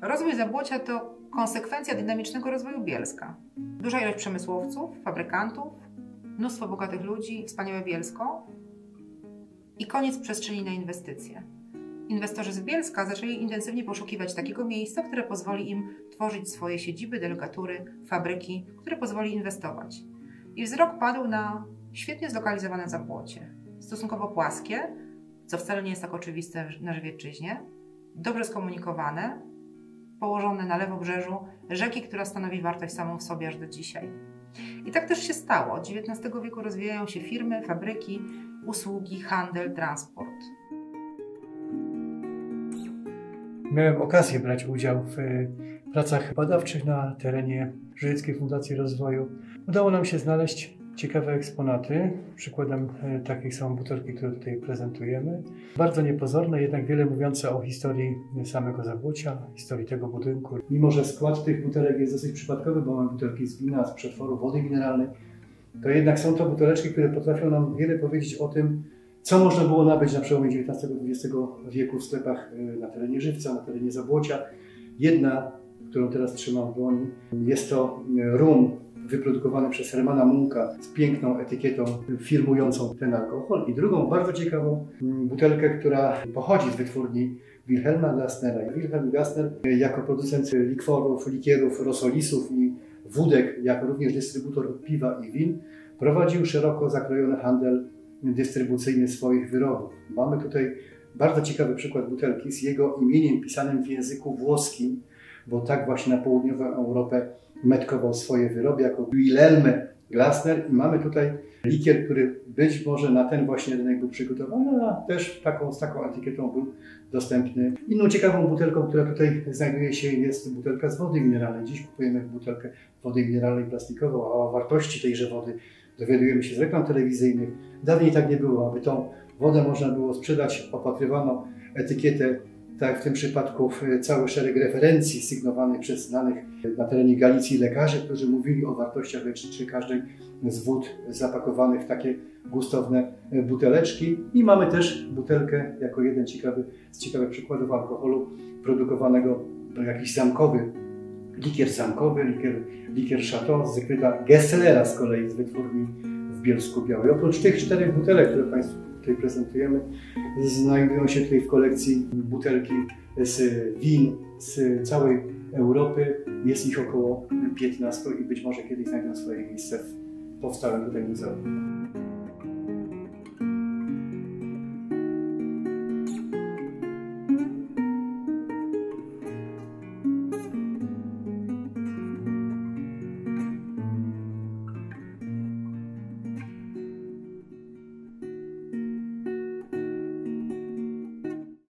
Rozwój Zabłocia to konsekwencja dynamicznego rozwoju Bielska. Duża ilość przemysłowców, fabrykantów, mnóstwo bogatych ludzi, wspaniałe Bielsko i koniec przestrzeni na inwestycje. Inwestorzy z Bielska zaczęli intensywnie poszukiwać takiego miejsca, które pozwoli im tworzyć swoje siedziby, delegatury, fabryki, które pozwoli inwestować. I wzrok padł na świetnie zlokalizowane Zabłocie. Stosunkowo płaskie, co wcale nie jest tak oczywiste na Żywiecczyźnie, dobrze skomunikowane, położone na lewobrzeżu rzeki, która stanowi wartość samą w sobie aż do dzisiaj. I tak też się stało. Od XIX wieku rozwijają się firmy, fabryki, usługi, handel, transport. Miałem okazję brać udział w pracach badawczych na terenie Żywieckiej Fundacji Rozwoju. Udało nam się znaleźć ciekawe eksponaty. Przykładem takich są butelki, które tutaj prezentujemy. Bardzo niepozorne, jednak wiele mówiące o historii samego Zabłocia, historii tego budynku. Mimo że skład tych butelek jest dosyć przypadkowy, bo mamy butelki z wina, z przetworu wody mineralnej, to jednak są to buteleczki, które potrafią nam wiele powiedzieć o tym, co można było nabyć na przełomie XIX-XX wieku w sklepach na terenie Żywca, na terenie Zabłocia. Jedna, którą teraz trzymam w dłoni, jest to rum wyprodukowany przez Hermana Munka z piękną etykietą firmującą ten alkohol. I drugą, bardzo ciekawą butelkę, która pochodzi z wytwórni Wilhelma Glasnera. Wilhelm Glasner jako producent likworów, likierów, rosolisów i wódek, jako również dystrybutor piwa i win, prowadził szeroko zakrojony handel dystrybucyjny swoich wyrobów. Mamy tutaj bardzo ciekawy przykład butelki z jego imieniem pisanym w języku włoskim, bo tak właśnie na południową Europę metkował swoje wyroby jako Wilhelm Glasner. I mamy tutaj likier, który być może na ten właśnie rynek był przygotowany, a też z taką etykietą był dostępny. Inną ciekawą butelką, która tutaj znajduje się, jest butelka z wody mineralnej. Dziś kupujemy butelkę wody mineralnej plastikową, a o wartości tejże wody dowiadujemy się z reklam telewizyjnych. Dawniej tak nie było, aby tą wodę można było sprzedać, opatrywano etykietę, tak jak w tym przypadku cały szereg referencji sygnowanych przez znanych na terenie Galicji lekarzy, którzy mówili o wartościach leczniczych każdej z wód zapakowanych w takie gustowne buteleczki. I mamy też butelkę jako jeden z ciekawych przykładów alkoholu produkowanego, jakiś zamkowy, likier zamkowy, likier Chateau z wykryta Gesslera z kolei z wytwórni w Bielsku-Białej. Oprócz tych 4 butelek, które Państwu tutaj prezentujemy, znajdują się tutaj w kolekcji butelki z win z całej Europy. Jest ich około 15 i być może kiedyś znajdą swoje miejsce w powstałym tutaj muzeum.